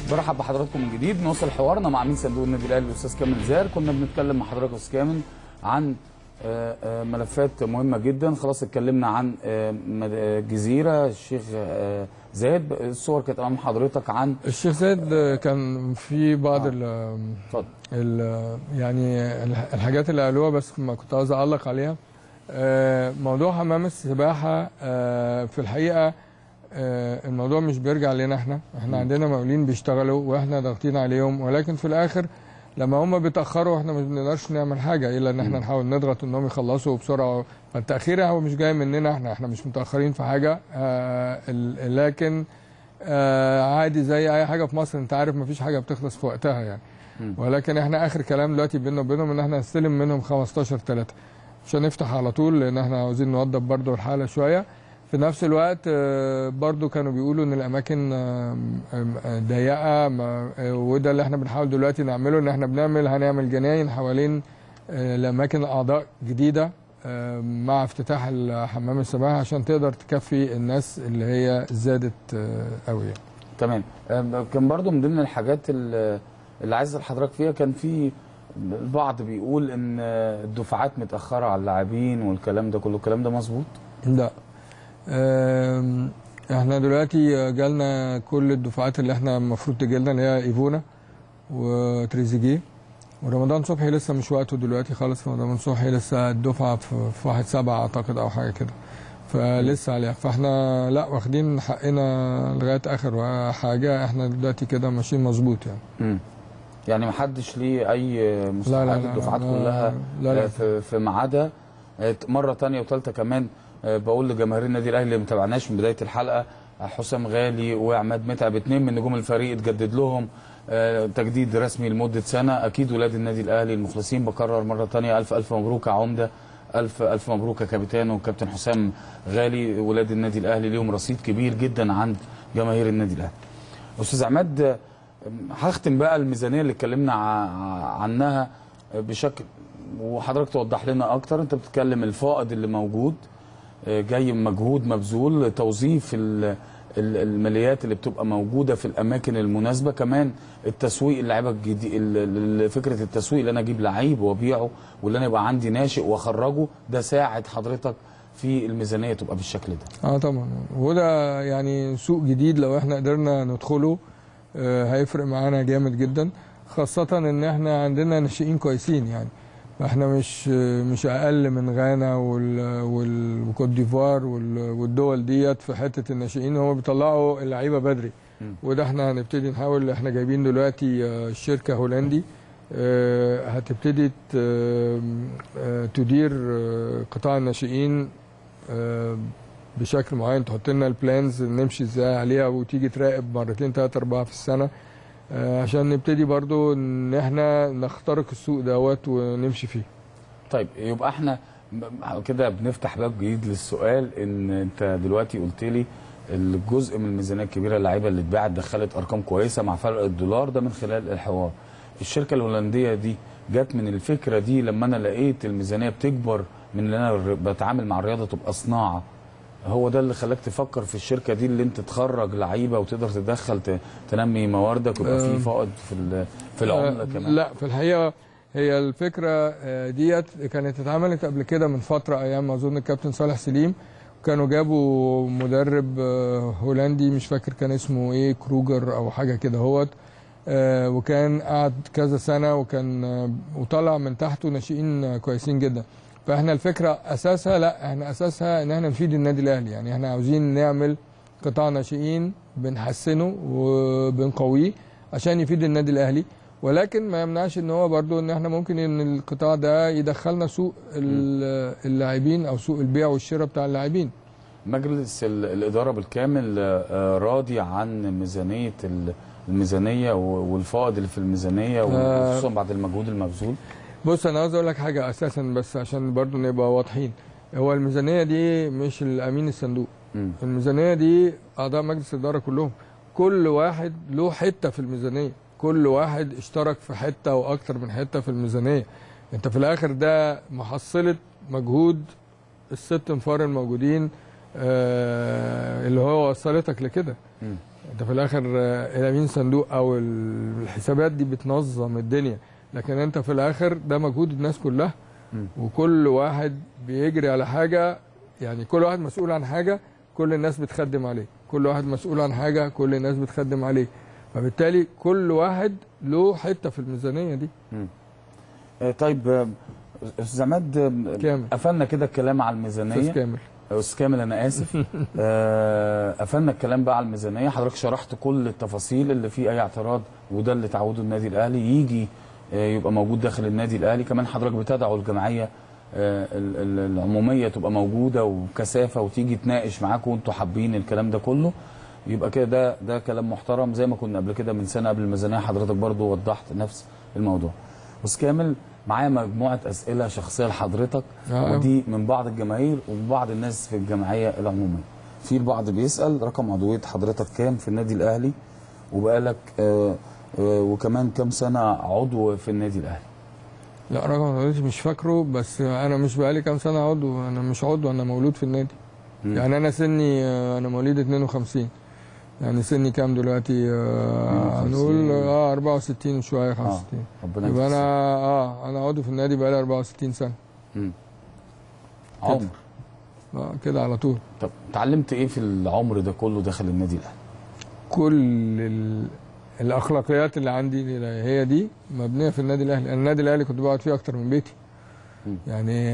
برحب بحضراتكم من جديد. نوصل حوارنا مع امين صندوق النادي الاهلي الاستاذ كامل زاهر. كنا بنتكلم مع حضرتك يا استاذ كامل عن ملفات مهمه جدا. خلاص اتكلمنا عن الجزيره، الشيخ زايد. الصور كانت امام حضرتك عن الشيخ زايد. كان في بعض يعني الحاجات اللي قالوها، بس ما كنت عاوز اعلق عليها. موضوع حمام السباحه في الحقيقه الموضوع مش بيرجع لنا احنا عندنا مقاولين بيشتغلوا واحنا ضاغطين عليهم، ولكن في الاخر لما هم بيتاخروا احنا ما بنقدرش نعمل حاجه الا ان احنا نحاول نضغط انهم يخلصوا بسرعه. فالتاخير هو مش جاي مننا احنا مش متاخرين في حاجه، لكن عادي زي اي حاجه في مصر. انت عارف ما فيش حاجه بتخلص في وقتها يعني. ولكن احنا اخر كلام دلوقتي بيننا وبينهم ان احنا نستلم منهم 15/3 عشان نفتح على طول، لان احنا عاوزين نوضب برضو الحاله شويه. في نفس الوقت برضو كانوا بيقولوا ان الاماكن ضيقه، وده اللي احنا بنحاول دلوقتي نعمله، ان احنا هنعمل جناين حوالين الاماكن الاعضاء جديده مع افتتاح حمام السباحه عشان تقدر تكفي الناس اللي هي زادت قوي يعني. تمام. كان برضو من ضمن الحاجات اللي عايز حضرتك فيها، كان في البعض بيقول ان الدفعات متاخره على اللاعبين والكلام ده كله. الكلام ده مظبوط؟ لا، احنا دلوقتي جالنا كل الدفعات اللي احنا المفروض تجيلنا، اللي هي ايفونا وتريزيجيه ورمضان صبحي. لسه مش وقته دلوقتي خالص. رمضان صبحي لسه الدفعه في 1/7 اعتقد او حاجه كده، فلسه عليها. فاحنا لا واخدين حقنا لغايه اخر حاجه. احنا دلوقتي كده ماشيين مظبوط يعني. يعني ما حدش ليه اي مستحقات؟ الدفعات كلها لا في ميعادها. مره ثانيه وثالثه كمان بقول لجماهير النادي الاهلي اللي ما تابعناش من بدايه الحلقه، حسام غالي وعماد متعب 2 من نجوم الفريق اتجدد لهم تجديد رسمي لمده سنه. اكيد ولاد النادي الاهلي المخلصين. بكرر مره ثانيه الف الف مبروك يا عمده، الف الف مبروك يا كابتن وكابتن حسام غالي. ولاد النادي الاهلي ليهم رصيد كبير جدا عند جماهير النادي الاهلي. استاذ عماد، هختم بقى الميزانيه اللي اتكلمنا عنها بشكل، وحضرتك توضح لنا اكتر. انت بتتكلم الفائض اللي موجود جاي مجهود مبذول، توظيف الماليات اللي بتبقى موجوده في الاماكن المناسبه، كمان التسويق اللعيبه الجديد، فكره التسويق اللي انا اجيب لعيب وابيعه، واللي انا يبقى عندي ناشئ واخرجه. ده ساعد حضرتك في الميزانيه تبقى بالشكل ده؟ طبعا. وده يعني سوق جديد لو احنا قدرنا ندخله هيفرق معانا جامد جدا، خاصه ان احنا عندنا ناشئين كويسين يعني. احنا مش اقل من غانا والكوت ديفوار والدول ديت في حته الناشئين. هم بيطلعوا اللعيبه بدري، وده احنا هنبتدي نحاول. احنا جايبين دلوقتي شركه هولندي هتبتدي تدير قطاع الناشئين بشكل معين، تحط لنا البلانز نمشي ازاي عليها، وتيجي تراقب 2 3 4 في السنه عشان نبتدي برضو ان احنا نخترق السوق دوت ونمشي فيه. طيب، يبقى احنا كده بنفتح باب جديد للسؤال. ان انت دلوقتي قلت لي الجزء من الميزانيه الكبيره، اللعيبه اللي اتباعت دخلت ارقام كويسه مع فرق الدولار ده من خلال الحوار. الشركه الهولنديه دي جت من الفكره دي لما انا لقيت الميزانيه بتكبر من اللي انا بتعامل مع الرياضه تبقى صناعه. هو ده اللي خلاك تفكر في الشركه دي، اللي انت تخرج لعيبه وتقدر تدخل تنمي مواردك ويبقى في فائض في العمله كمان؟ لا، في الحقيقه هي الفكره ديت كانت اتعملت قبل كده من فتره، ايام ما اظن الكابتن صالح سليم. كانوا جابوا مدرب هولندي مش فاكر كان اسمه ايه، كروجر او حاجه كده هوت، وكان قعد كذا سنه وطلع من تحته ناشئين كويسين جدا. فاحنا الفكره اساسها، لا احنا اساسها ان احنا نفيد النادي الاهلي يعني. احنا عاوزين نعمل قطاع ناشئين بنحسنه وبنقويه عشان يفيد النادي الاهلي، ولكن ما يمنعش ان هو برضو ان احنا ممكن ان القطاع ده يدخلنا سوق اللاعبين او سوق البيع والشراء بتاع اللاعبين. مجلس الاداره بالكامل راضي عن الميزانيه والفائض اللي في الميزانيه، وخصوصا بعد المجهود المبذول؟ بص، انا عاوز اقول لك حاجه اساسا بس عشان برضو نبقى واضحين. هو الميزانيه دي مش الامين الصندوق. الميزانيه دي اعضاء مجلس الاداره كلهم، كل واحد له حته في الميزانيه، كل واحد اشترك في حته واكتر من حته في الميزانيه. انت في الاخر ده محصله مجهود ال6 انفار الموجودين اللي هو وصلتك لكده. انت في الاخر الامين صندوق او الحسابات دي بتنظم الدنيا، لكن انت في الاخر ده مجهود الناس كلها، وكل واحد بيجري على حاجه، يعني كل واحد مسؤول عن حاجه، كل الناس بتخدم عليه، كل واحد مسؤول عن حاجه، كل الناس بتخدم عليه، فبالتالي كل واحد له حته في الميزانيه دي. طيب استاذ عماد، قفلنا كده الكلام على الميزانيه. استاذ كامل انا اسف. قفلنا الكلام بقى على الميزانيه، حضرتك شرحت كل التفاصيل اللي فيه اي اعتراض، وده اللي تعوده النادي الاهلي يجي يبقى موجود داخل النادي الاهلي. كمان حضرتك بتدعو الجمعيه العموميه تبقى موجوده وكثافه وتيجي تناقش معاكم وانتوا حابين الكلام ده كله، يبقى كده ده كلام محترم زي ما كنا قبل كده من سنه قبل الميزانيه، حضرتك برضو وضحت نفس الموضوع. استاذ كامل، معايا مجموعه اسئله شخصيه لحضرتك، ودي من بعض الجماهير ومن بعض الناس في الجمعيه العموميه. في البعض بيسال رقم عضويه حضرتك كام في النادي الاهلي، وبقالك وكمان كام سنه عضو في النادي الاهلي؟ لا رقم عضويتي مش فاكره، بس انا مش بقالي كام سنه عضو، انا مش عضو، انا مولود في النادي. يعني انا سني انا مواليد 52، يعني سني كام دلوقتي؟ هنقول 64 وشويه 65. ربنا يبقى انا عضو في النادي بقالي 64 سنه. عمر كده على طول. طب اتعلمت ايه في العمر ده كله داخل النادي الاهلي؟ كل الاخلاقيات اللي عندي هي دي مبنيه في النادي الاهلي. النادي الاهلي كنت بقعد فيه اكتر من بيتي. يعني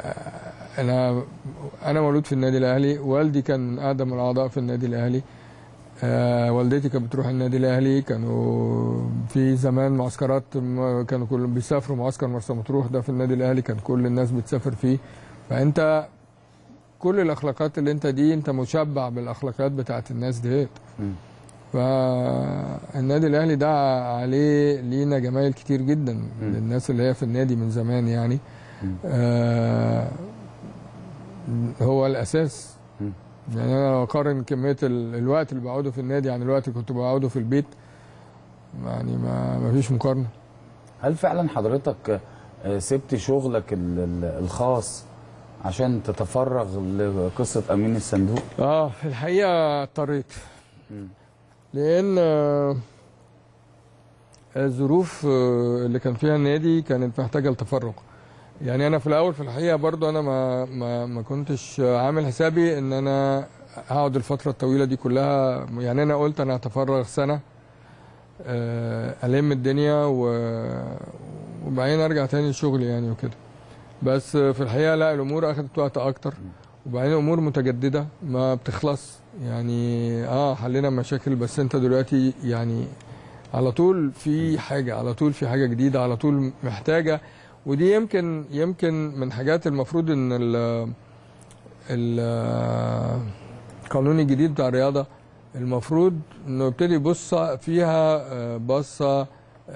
انا مولود في النادي الاهلي، والدي كان من اقدم الاعضاء في النادي الاهلي، والدتي كانت بتروح النادي الاهلي، كانوا في زمان معسكرات، كانوا كلهم بيسافروا معسكر مرسى مطروح ده في النادي الاهلي، كان كل الناس بتسافر فيه. فانت كل الاخلاقات اللي انت دي انت مشبع بالاخلاقيات بتاعت الناس ديت. فالنادي الاهلي ده عليه لينا جمايل كتير جدا للناس اللي هي في النادي من زمان يعني. هو الاساس. يعني انا لو اقارن كميه الوقت اللي بقعده في النادي عن الوقت اللي كنت بقعده في البيت، يعني ما فيش مقارنه. هل فعلا حضرتك سبت شغلك الخاص عشان تتفرغ لقصه امين الصندوق؟ في الحقيقه اضطريت، لان الظروف اللي كان فيها النادي كانت محتاجه لتفرغ. يعني انا في الاول في الحقيقه برضو انا ما كنتش عامل حسابي ان انا هقعد الفتره الطويله دي كلها. يعني انا قلت انا هتفرغ سنه الم الدنيا وبعدين ارجع تاني لشغلي يعني وكده. بس في الحقيقه لا، الامور اخذت وقت اكتر، وبعدين امور متجدده ما بتخلص. يعني حلينا مشاكل، بس انت دلوقتي يعني على طول في حاجه، على طول في حاجه جديده، على طول محتاجه. ودي يمكن من حاجات المفروض ان القانون الجديد بتاع الرياضه المفروض انه يبتدي يبص فيها بصه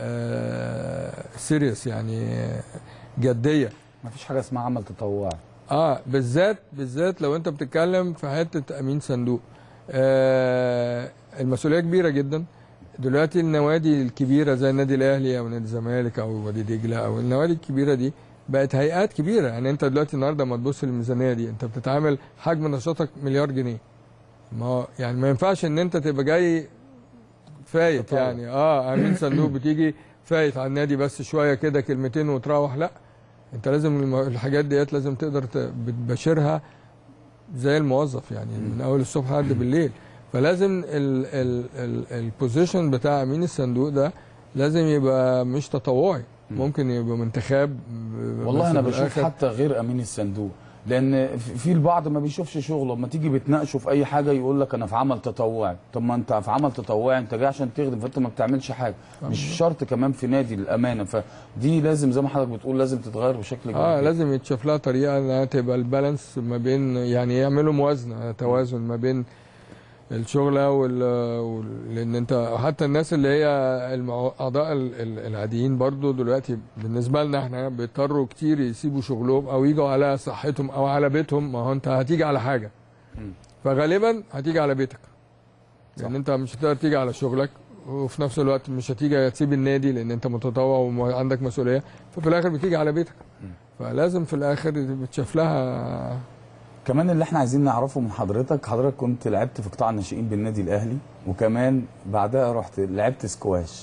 سيريس، يعني جديه. مفيش حاجه اسمها عمل تطوعي. بالذات لو انت بتتكلم في حته امين صندوق. المسؤوليه كبيره جدا. دلوقتي النوادي الكبيره زي النادي الاهلي او نادي الزمالك او وادي دجله او النوادي الكبيره دي بقت هيئات كبيره. يعني انت دلوقتي النهارده لما تبص للميزانيه دي انت بتتعامل حجم نشاطك مليار جنيه. يعني ما ينفعش ان انت تبقى جاي فايت يعني امين صندوق بتيجي فايت على النادي بس شويه كده كلمتين وتروح. لا، انت لازم الحاجات ديت لازم تقدر بتباشرها زي الموظف، يعني من اول الصبح لحد بالليل. فلازم البوزيشن بتاع امين الصندوق ده لازم يبقى مش تطوعي، ممكن يبقى منتخب. والله انا بشوف حتى غير امين الصندوق، لان في البعض ما بيشوفش شغله، لما تيجي بتناقشه في اي حاجه يقول لك انا في عمل تطوعي. طب ما انت في عمل تطوعي، انت جاي عشان تخدم، فانت ما بتعملش حاجه. مش شرط كمان في نادي الامانه، فدي لازم زي ما حضرتك بتقول لازم تتغير بشكل كبير. لازم يتشاف لها طريقه انها تبقى البالانس ما بين، يعني يعملوا موازنه توازن ما بين الشغله لان انت حتى الناس اللي هي الاعضاء العاديين برضو دلوقتي بالنسبه لنا احنا بيضطروا كتير يسيبوا شغلهم او يجوا على صحتهم او على بيتهم. ما هو انت هتيجي على حاجه، فغالبا هتيجي على بيتك. يعني انت مش هتقدر تيجي على شغلك، وفي نفس الوقت مش هتيجي تسيب النادي لان انت متطوع وعندك مسؤوليه، ففي الاخر بتيجي على بيتك. فلازم في الاخر بتشاف لها كمان اللي احنا عايزين نعرفه من حضرتك كنت لعبت في قطاع الناشئين بالنادي الاهلي، وكمان بعدها رحت لعبت سكواش.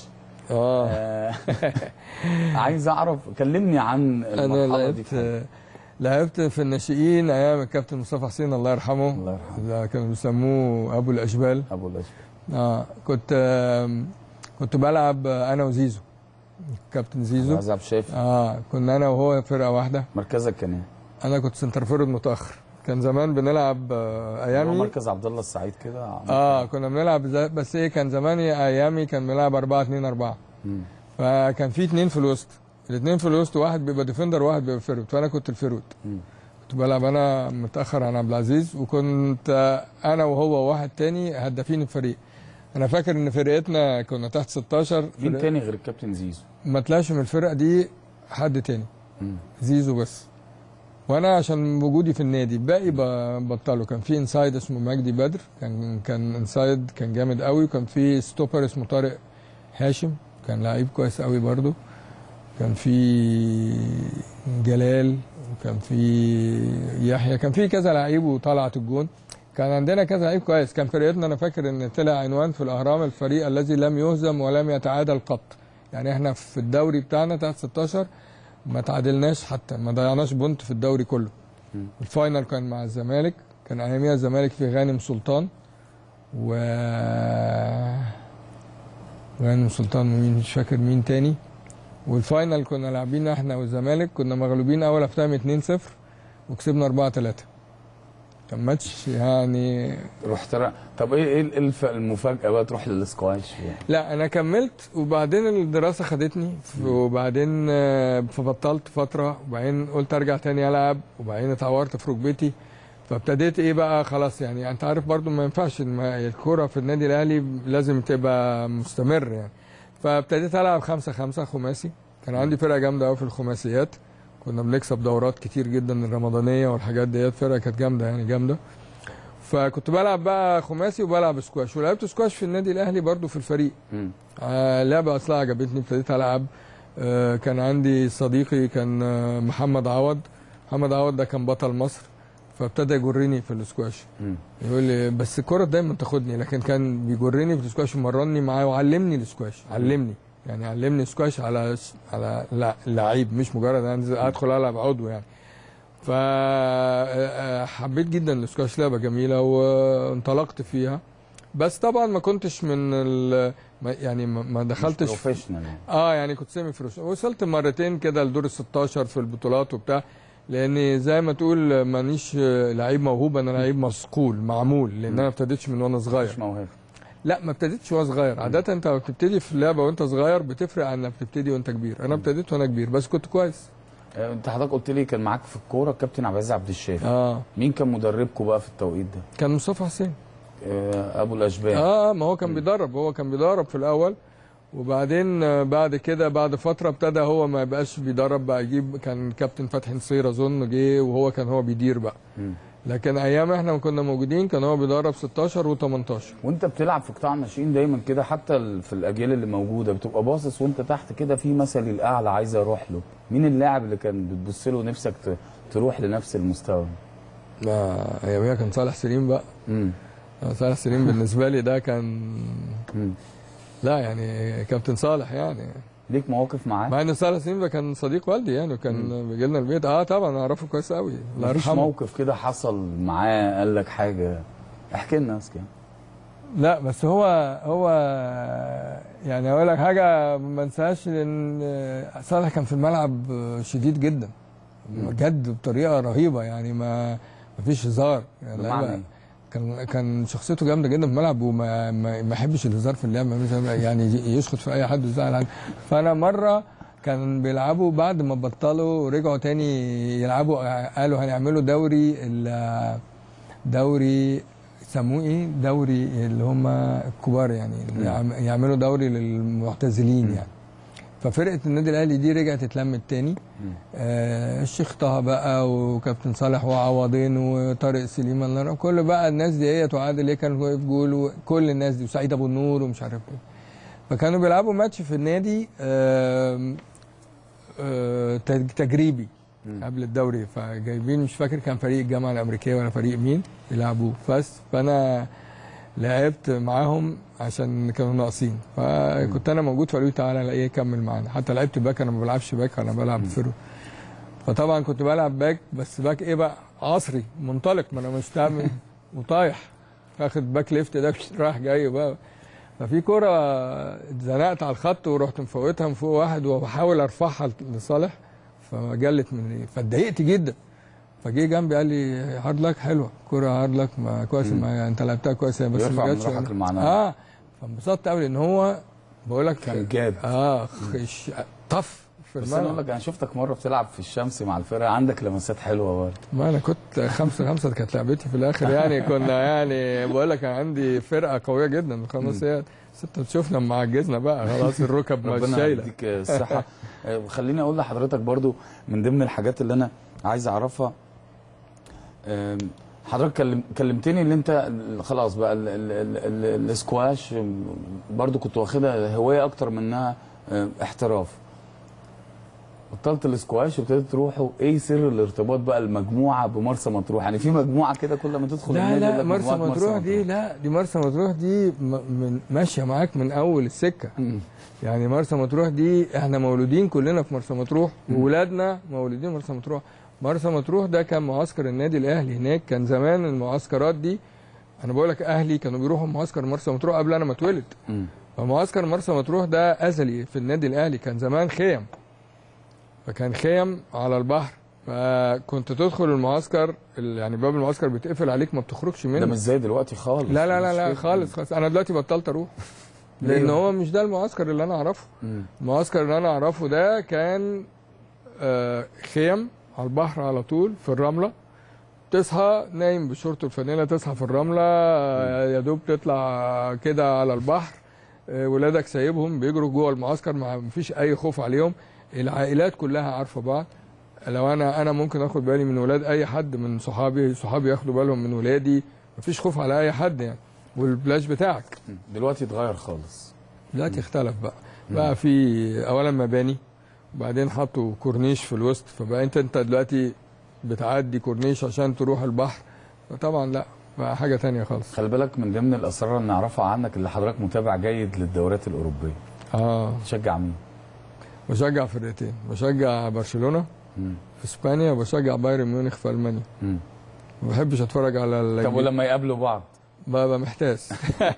عايز اعرف، كلمني عن المرحله دي. لعبت في الناشئين ايام الكابتن مصطفى حسين الله يرحمه. الله يرحمه. كانوا بيسموه ابو الاشبال. ابو الاشبال. كنت بلعب انا وزيزو، كابتن زيزو. عبد الشافي. كنا انا وهو فرقه واحده. مركزك كان ايه؟ انا كنت سنتر فورد متاخر. كان زمان بنلعب ايامي مركز عبد الله السعيد كده. كنا بنلعب بس ايه، كان زمان ايامي كان بنلعب 4-2-4. فكان في 2 في الوسط، الاثنين في الوسط، واحد بيبقى ديفندر وواحد بيبقى فيرود، فانا كنت الفيرود. كنت بلعب انا متاخر عن عبد العزيز، وكنت انا وهو وواحد تاني هدافين الفريق. انا فاكر ان فرقتنا كنا تحت 16. مين تاني غير الكابتن زيزو؟ ما طلعش من الفرقه دي حد تاني. زيزو بس. وانا عشان وجودي في النادي باقي بطلوا. كان في انسايد اسمه مجدي بدر، كان انسايد كان جامد قوي، وكان في ستوبر اسمه طارق هاشم، كان لعيب كويس قوي برضو. كان في جلال، وكان في يحيى، كان في كذا لعيب، وطلعت الجون. كان عندنا كذا لعيب كويس. كان فرقتنا انا فاكر ان طلع عنوان في الاهرام الفريق الذي لم يهزم ولم يتعادل قط. يعني احنا في الدوري بتاعنا تحت 16 ما تعادلناش، حتى ما ضيعناش بونت في الدوري كله. الفاينل كان مع الزمالك، كان اياميها الزمالك في غانم سلطان غانم سلطان ومين مش فاكر مين تاني. والفاينل كنا لاعبين احنا والزمالك، كنا مغلوبين اول افتام 2-0 وكسبنا 4-3. كان ماتش يعني. رحت طب ايه المفاجاه بقى تروح للسكواش؟ لا انا كملت، وبعدين الدراسه خدتني، وبعدين فبطلت فتره، وبعدين قلت ارجع تاني العب، وبعدين اتعورت في ركبتي. فابتديت ايه بقى خلاص، يعني انت عارف برضو ما ينفعش الكوره في النادي الاهلي لازم تبقى مستمر يعني. فابتديت العب 5-5 خماسي. كان عندي فرقه جامده قوي في الخماسيات، كنا بنكسب دورات كتير جدا الرمضانيه والحاجات ديت، فرقه كانت جامده يعني جامده. فكنت بلعب بقى خماسي وبلعب سكواش، ولعبت سكواش في النادي الاهلي برضو في الفريق. لعبه اصلا عجبتني، ابتديت العب. كان عندي صديقي كان محمد عوض ده كان بطل مصر، فابتدى يجرني في السكواش. يقول لي بس الكوره دايما تاخدني، لكن كان بيجرني في السكواش ومرني معاه وعلمني السكواش. علمني سكواش على لعيب، مش مجرد انا ادخل العب عضو يعني. فحبيت جدا السكواش، لعبه جميله وانطلقت فيها. بس طبعا ما كنتش من يعني ما دخلتش بروفيشنال يعني كنت سيمي بروفيشنال. وصلت مرتين كده لدور ال 16 في البطولات وبتاع، لاني زي ما تقول مانيش لعيب موهوب، انا لعيب مصقول معمول، لان انا ما ابتديتش من وانا صغير. مش موهبه. لا ما ابتديتش وانا صغير. عاده انت لما بتبتدي في اللعبه وانت صغير بتفرق عن انك بتبتدي وانت كبير. انا ابتديت وانا كبير بس كنت كويس. انت حضرتك قلت لي كان معاك في الكوره الكابتن عبد العزيز عبد الشافي. مين كان مدربكم بقى في التوقيت ده؟ كان مصطفى حسين. ابو الاشبال. ما هو كان بيدرب، في الاول، وبعدين بعد كده بعد فتره ابتدى هو ما يبقاش بيدرب بقى، يجيب كان كابتن فتحي نصير اظن جه، وهو كان بيدير بقى. لكن ايام احنا ما كنا موجودين كان هو بيدرب 16 و18. وانت بتلعب في قطاع الناشئين دايما كده، حتى في الاجيال اللي موجوده بتبقى باصص وانت تحت كده في مثلي الاعلى عايز اروح له. مين اللاعب اللي كان بتبص له نفسك تروح لنفس المستوى؟ لا ايامها كان صالح سليم بقى. صالح سليم بالنسبه لي ده كان لا يعني كابتن صالح يعني. ليك مواقف معاه؟ مع ان صالح سليم ده كان صديق والدي يعني، وكان بيجي لنا البيت. طبعا اعرفه كويس قوي الله يرحمه. مفيش موقف كده حصل معاه قال لك حاجه؟ احكي لنا اسكي. لا بس هو يعني اقول لك حاجه ما انساهاش، لان صالح كان في الملعب شديد جدا جد بطريقه رهيبه يعني، ما فيش هزار يعني. كان شخصيته جامده جدا في الملعب، وما ما يحبش الهزار في اللعب يعني، يشخط في اي حد ويزعل حد. فانا مره كان بيلعبوا بعد ما بطلوا رجعوا تاني يلعبوا، قالوا هنعملوا دوري يسموه ايه، دوري اللي هم الكبار يعني، يعملوا دوري للمعتزلين يعني. ففرقه النادي الاهلي دي رجعت اتلمت تاني. الشيخ طه بقى وكابتن صالح وعوضين وطارق سليمان، كل بقى الناس دي هي وعادل كان واقف جول، وكل الناس دي وسعيد ابو النور ومش عارف ايه. فكانوا بيلعبوا ماتش في النادي تجريبي قبل الدوري، فجايبين مش فاكر كان فريق الجامعه الامريكيه ولا فريق مين يلعبوه، فانا لعبت معاهم عشان كانوا ناقصين، فكنت انا موجود فقالوا لي تعالى ايه كمل معانا. حتى لعبت باك، انا ما بلعبش باك، انا بلعب فرو. فطبعا كنت بلعب باك، بس باك ايه بقى عصري منطلق، ما انا مش تعمل وطايح اخد باك ليفت ده رايح جاي بقى. ففي كرة اتزنقت على الخط ورحت مفوتها من فوق واحد وبحاول ارفعها لصالح، فجلت مني فاتضايقت جدا. فجه جنبي قال لي هارد لك حلوه كرة هارد لك، ما كويس انت لعبتها كويس بس ما جاتش. فانبسطت قوي لان هو بقول لك كان جاد. طف في بس انا اقول لك انا شفتك مره بتلعب في الشمس مع الفرقه، عندك لمسات حلوه برضه. ما انا كنت 5-5 كانت لعبتي في الاخر يعني. كنا يعني بقول لك كان عندي فرقه قويه جدا الخماسيات. بس انت تشوفنا لما عجزنا بقى خلاص الركب مش شايله. ربنا يديك الصحه. خليني اقول لحضرتك برضه من ضمن الحاجات اللي انا عايز اعرفها، حضرتك كلمتني اللي انت خلاص بقى الاسكواش برضه كنت واخدها هوايه اكتر منها احتراف. بطلت الاسكواش وابتديت تروحوا، ايه سر الارتباط بقى المجموعه بمرسى مطروح؟ يعني في مجموعه كده كل ما تدخل لا مرسى مطروح دي، لا دي مرسى مطروح دي ماشيه معاك من اول السكه. يعني مرسى مطروح دي احنا مولودين كلنا في مرسى مطروح، واولادنا مولودين مرسى مطروح. مرسى مطروح ده كان معسكر النادي الاهلي هناك. كان زمان المعسكرات دي، انا بقول لك اهلي كانوا بيروحوا معسكر مرسى مطروح قبل انا ما اتولد. فمعسكر مرسى مطروح ده ازلي في النادي الاهلي. كان زمان خيم، فكان خيم على البحر، فكنت تدخل المعسكر يعني باب المعسكر بيتقفل عليك ما بتخرجش منه. ده مش زي دلوقتي خالص. لا خالص. انا دلوقتي بطلت اروح لان هو مش ده المعسكر اللي انا اعرفه. المعسكر اللي انا اعرفه ده كان خيم على البحر على طول في الرمله، تصحى نايم بشورت الفانيلا، تصحى في الرمله يا دوب تطلع كده على البحر، ولادك سايبهم بيجروا جوه المعسكر، ما فيش اي خوف عليهم. العائلات كلها عارفه بعض. لو انا ممكن اخد بالي من ولاد اي حد من صحابي ياخدوا بالهم من ولادي، مفيش خوف على اي حد يعني. والبلاش بتاعك دلوقتي اتغير خالص، دلوقتي اختلف بقى في اولا مباني، وبعدين حطوا كورنيش في الوسط، فبقى انت دلوقتي بتعدي كورنيش عشان تروح البحر. طبعا لا بقى حاجه ثانيه خالص. خلي بالك من ضمن الاسرار اللي نعرفها عنك اللي حضرتك متابع جيد للدوريات الاوروبيه. تشجع مين؟ بشجع فرقتين، بشجع برشلونه في اسبانيا، وبشجع بايرن ميونخ في المانيا. ما بحبش اتفرج على طب ولما يقابلوا بعض؟ ببقى محتاس.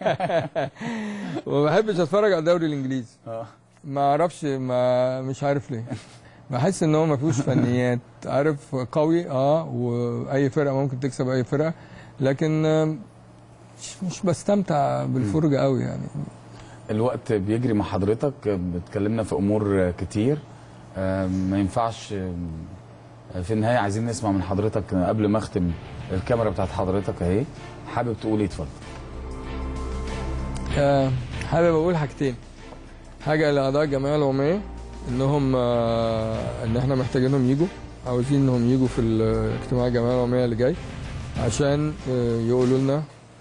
وما بحبش اتفرج على الدوري الانجليزي. ما اعرفش، مش عارف ليه. بحس ان هو ما فيهوش فنيات، عارف، قوي واي فرقه ممكن تكسب اي فرقه، لكن مش بستمتع بالفرجه قوي يعني. الوقت بيجري مع حضرتك، اتكلمنا في امور كتير، ما ينفعش في النهايه عايزين نسمع من حضرتك قبل ما اختم. الكاميرا بتاعت حضرتك اهي، حابب تقول ايه؟ اتفضل. حابب اقول حاجتين. حاجه لاعضاء الجمعيه العموميه ان احنا محتاجينهم يجوا، عاوزين انهم يجوا في الاجتماع الجمعيه العموميه اللي جاي عشان يقولوا لنا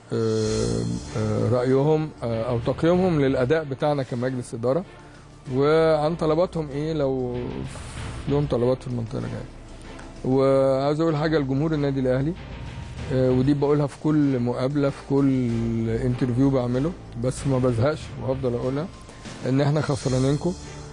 رايهم او تقييمهم للاداء بتاعنا كمجلس اداره، وعن طلباتهم ايه لو لهم طلبات في المنطقه اللي جايه. وعاوز اقول حاجه لجمهور النادي الاهلي، ودي بقولها في كل مقابله، في كل انترفيو بعمله، بس ما بزهقش وهفضل اقولها، ان احنا خسرانينكم.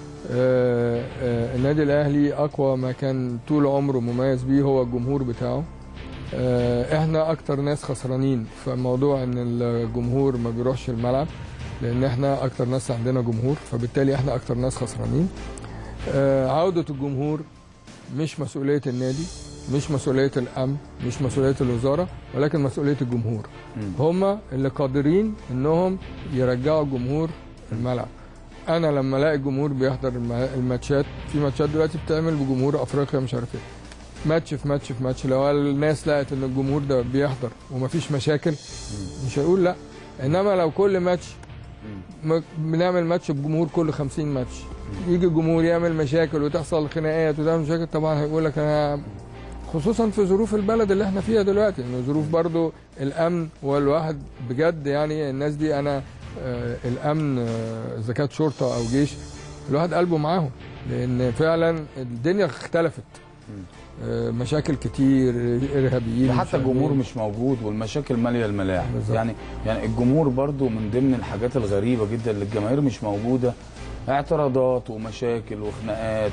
النادي الاهلي اقوى ما كان طول عمره مميز بيه هو الجمهور بتاعه. احنا اكتر ناس خسرانين في موضوع ان الجمهور ما بيروحش الملعب، لان احنا اكتر ناس عندنا جمهور، فبالتالي احنا اكتر ناس خسرانين. عودة الجمهور مش مسؤولية النادي، مش مسؤولية الامن، مش مسؤولية الوزارة، ولكن مسؤولية الجمهور. هم اللي قادرين انهم يرجعوا الجمهور الملعب. انا لما الاقي الجمهور بيحضر الماتشات، في ماتشات دلوقتي بتعمل بجمهور افريقيا مش عارف ايه، ماتش في ماتش في ماتش، لو الناس لقت ان الجمهور ده بيحضر ومفيش مشاكل مش هيقول لا. انما لو كل ماتش بنعمل ماتش بجمهور كل 50 ماتش، يجي الجمهور يعمل مشاكل وتحصل خناقات وتعمل مشاكل، طبعا هيقول لك انا، خصوصا في ظروف البلد اللي احنا فيها دلوقتي، انه ظروف برضو الامن، والواحد بجد يعني الناس دي انا الامن اذا كانت شرطه او جيش، الواحد قلبه معاهم، لان فعلا الدنيا اختلفت. مشاكل كتير، ارهابيين، حتى الجمهور مش موجود والمشاكل ماليه الملاعب. يعني الجمهور برضو من ضمن الحاجات الغريبه جدا اللي الجماهير مش موجوده، اعتراضات ومشاكل وخناقات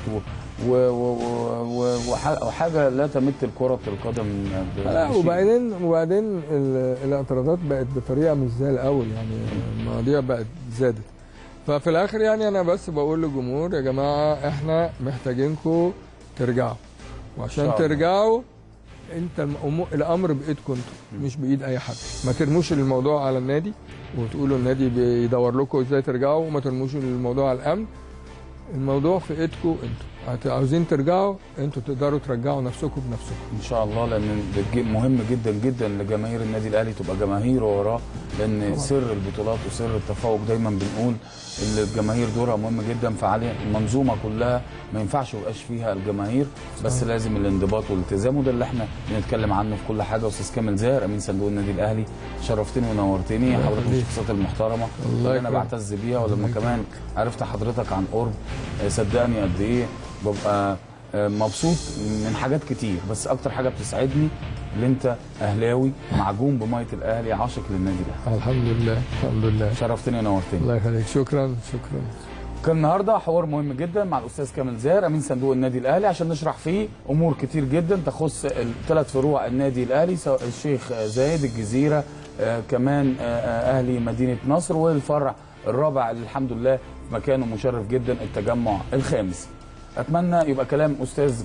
وحاجه لا تمت الكره القدم. لا وبعدين الاعتراضات بقت بطريقه مش زي الاول، يعني المواضيع بقت زادت. ففي الاخر يعني انا بس بقول للجمهور يا جماعه احنا محتاجينكم ترجعوا، وعشان ترجعوا انت الامر بايدكم انتوا مش بايد اي حد. ما ترموش الموضوع على النادي وتقولوا النادي بيدور لكم ازاي ترجعوا، وما ترموش الموضوع على الامن. الموضوع في ايدكم انتوا، عاوزين ترجعوا انتوا تقدروا ترجعوا نفسكم بنفسكم ان شاء الله، لان مهم جدا جدا لجماهير النادي الاهلي تبقى جماهير وراه، لان سر البطولات وسر التفوق دايما بنقول ان الجماهير دورها مهم جدا. فعليه المنظومه كلها ما ينفعش يبقاش فيها الجماهير بس، لازم الانضباط والالتزام، وده اللي احنا بنتكلم عنه في كل حاجه. استاذ كامل زاهر امين صندوق النادي الاهلي، شرفتني ونورتني. حضرتك من الشخصيات المحترمه اللي انا بعتز بيها، ولما كمان عرفت حضرتك عن قرب صدقني قد ايه ببقى مبسوط من حاجات كتير، بس اكتر حاجه بتسعدني اللي انت اهلاوي معجون بميه الاهلي، عاشق للنادي الاهلي. الحمد لله الحمد لله. شرفتني ونورتني. الله يخليك. شكرا. كان النهارده حوار مهم جدا مع الاستاذ كامل زاهر امين صندوق النادي الاهلي، عشان نشرح فيه امور كتير جدا تخص الثلاث فروع النادي الاهلي، سواء الشيخ زايد، الجزيره، كمان اهلي مدينه نصر، والفرع الرابع اللي الحمد لله مكانه مشرف جدا التجمع الخامس. اتمنى يبقى كلام استاذ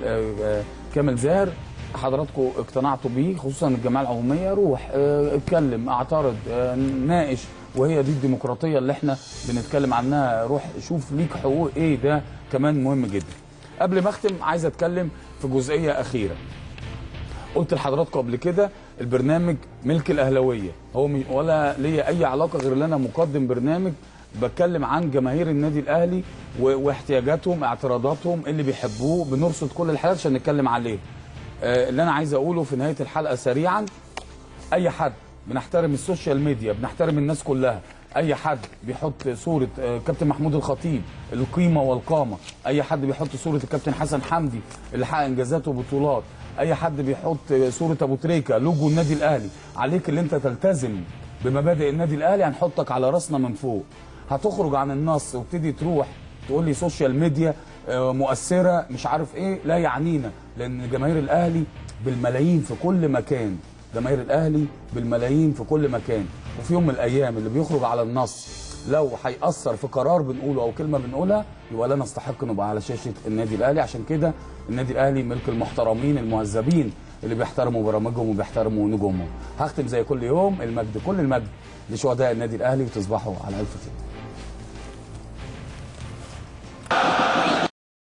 كامل زاهر حضراتكم اقتنعتوا بيه، خصوصا الجمعيه العموميه. روح اتكلم، اعترض، ناقش، وهي دي الديمقراطيه اللي احنا بنتكلم عنها. روح شوف ليك حقوق ايه، ده كمان مهم جدا. قبل ما اختم عايز اتكلم في جزئيه اخيره. قلت لحضراتكم قبل كده البرنامج ملك الاهلاويه، هو ولا ليا اي علاقه غير ان انا مقدم برنامج بتكلم عن جماهير النادي الاهلي واحتياجاتهم، اعتراضاتهم، اللي بيحبوه، بنرصد كل الحالات عشان نتكلم عليه. اللي انا عايز اقوله في نهايه الحلقه سريعا، اي حد بنحترم السوشيال ميديا، بنحترم الناس كلها. اي حد بيحط صوره كابتن محمود الخطيب القيمه والقامه، اي حد بيحط صوره الكابتن حسن حمدي اللي حقق انجازات وبطولات، اي حد بيحط صوره ابو تريكه لوجو النادي الاهلي، عليك اللي انت تلتزم بمبادئ النادي الاهلي، هنحطك على راسنا من فوق. هتخرج عن النص وابتدي تروح تقول لي سوشيال ميديا مؤثره مش عارف ايه، لا يعنينا، لان جماهير الاهلي بالملايين في كل مكان، جماهير الاهلي بالملايين في كل مكان. وفي يوم من الايام اللي بيخرج على النص لو هيأثر في قرار بنقوله او كلمه بنقولها، يبقى لا نستحق نبقى على شاشه النادي الاهلي. عشان كده النادي الاهلي ملك المحترمين المهذبين اللي بيحترموا برامجهم وبيحترموا نجومهم. هختم زي كل يوم، المجد كل المجد لشهداء النادي الاهلي، وتصبحوا على الف خير.